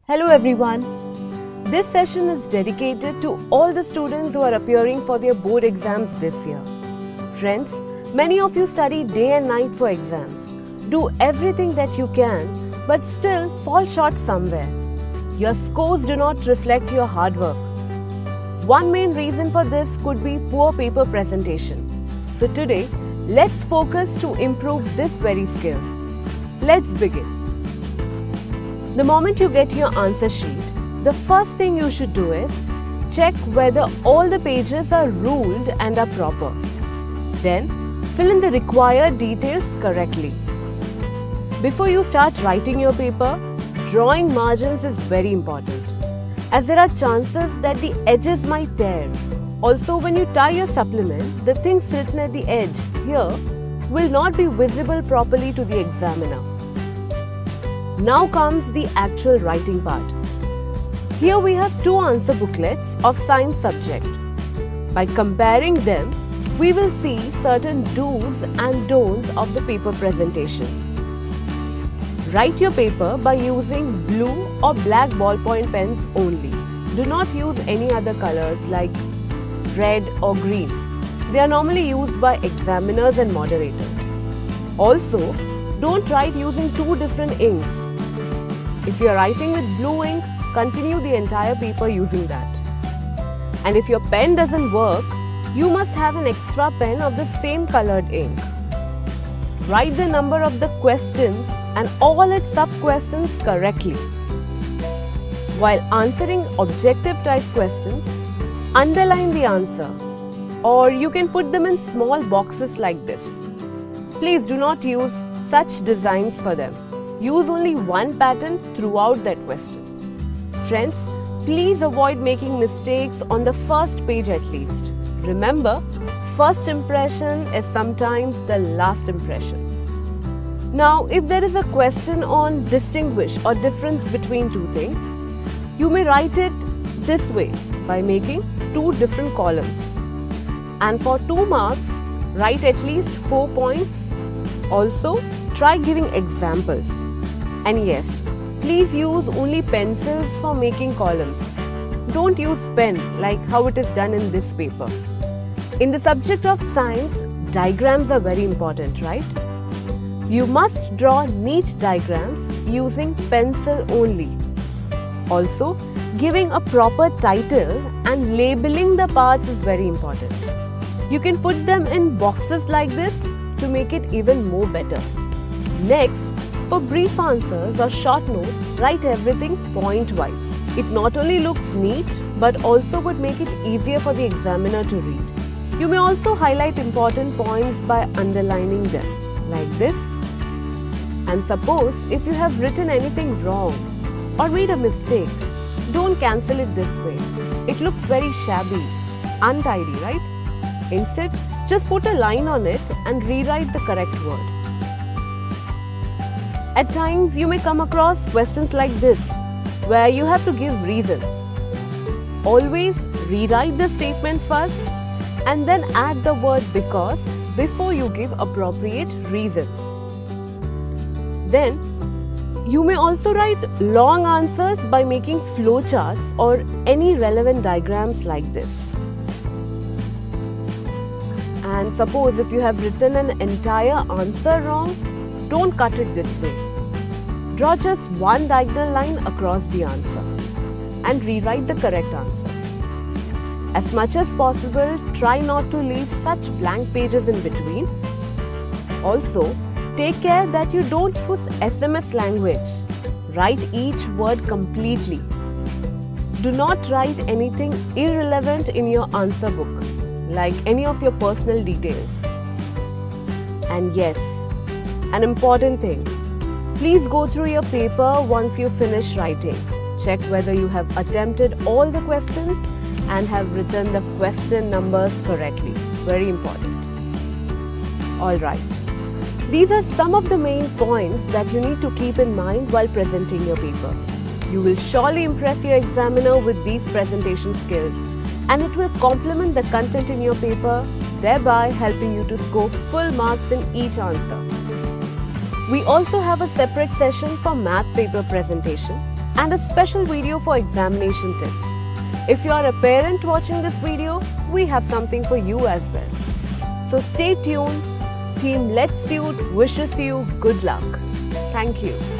Hello everyone. This session is dedicated to all the students who are appearing for their board exams this year. Friends, many of you study day and night for exams. Do everything that you can, but still fall short somewhere. Your scores do not reflect your hard work. One main reason for this could be poor paper presentation. So today, let's focus to improve this very skill. Let's begin. The moment you get your answer sheet, the first thing you should do is check whether all the pages are ruled and are proper. Then, fill in the required details correctly. Before you start writing your paper, drawing margins is very important, as there are chances that the edges might tear. Also, when you tie your supplement, the things written at the edge here will not be visible properly to the examiner. Now comes the actual writing part. Here we have two answer booklets of science subject. By comparing them, we will see certain do's and don'ts of the paper presentation. Write your paper by using blue or black ballpoint pens only. Do not use any other colors like red or green. They are normally used by examiners and moderators. Also, don't write using two different inks. If you are writing with blue ink, continue the entire paper using that. And if your pen doesn't work, you must have an extra pen of the same colored ink. Write the number of the questions and all its sub-questions correctly. While answering objective type questions, underline the answer, or you can put them in small boxes like this. Please do not use such designs for them. Use only one pattern throughout that question. Friends, please avoid making mistakes on the first page at least. Remember, first impression is sometimes the last impression. Now, if there is a question on distinguish or difference between two things, you may write it this way by making two different columns. And for 2 marks, write at least 4 points. Also, try giving examples. And yes, please use only pencils for making columns. Don't use pen like how it is done in this paper. In the subject of science, diagrams are very important, right? You must draw neat diagrams using pencil only. Also, giving a proper title and labeling the parts is very important. You can put them in boxes like this to make it even more better. Next, for brief answers or short note, write everything point-wise. It not only looks neat, but also would make it easier for the examiner to read. You may also highlight important points by underlining them, like this. And suppose if you have written anything wrong or made a mistake, don't cancel it this way. It looks very shabby, untidy, right? Instead, just put a line on it and rewrite the correct word. At times, you may come across questions like this, where you have to give reasons. Always rewrite the statement first and then add the word because before you give appropriate reasons. Then, you may also write long answers by making flowcharts or any relevant diagrams like this. And suppose if you have written an entire answer wrong, don't cut it this way. Draw just one diagonal line across the answer and rewrite the correct answer. As much as possible, try not to leave such blank pages in between. Also, take care that you don't use SMS language. Write each word completely. Do not write anything irrelevant in your answer book, like any of your personal details. And yes, an important thing, please go through your paper once you finish writing. Check whether you have attempted all the questions and have written the question numbers correctly. Very important. Alright, these are some of the main points that you need to keep in mind while presenting your paper. You will surely impress your examiner with these presentation skills, and it will complement the content in your paper, thereby helping you to score full marks in each answer. We also have a separate session for math paper presentation. and a special video for examination tips. If you are a parent watching this video, we have something for you as well. So stay tuned. Team Let's Tute wishes you good luck. Thank you.